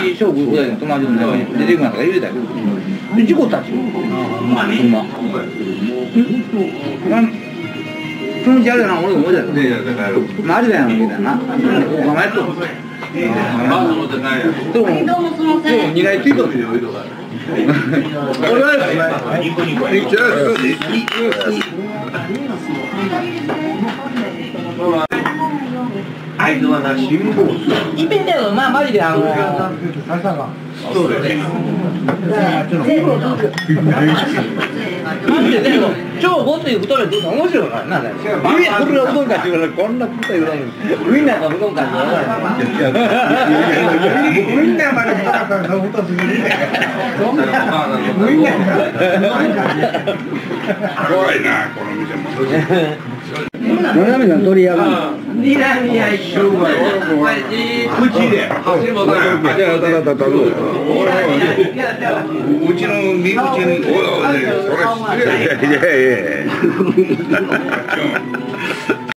小学校大の友達の中に出てくなんとか言うてたけど、事故ったっちゅう。車。そのうちあれやな、俺思い出した。マジだよ、みたいな。お構えと。でも、2台ついとる。俺はあいつはな、辛抱いっぺんだよ、まあマジでそうですね。マジでだけど、超ごつい太るって面白いからな。これがうどんかって言うから、こんな太いうどん。ウインナーがうどんかって言わない。 ウインナーまで太ったら太すぎる。そんなウインナー怖いな、この店も。 野上さん取り上がる。 口で。うちの身内に、それ失礼。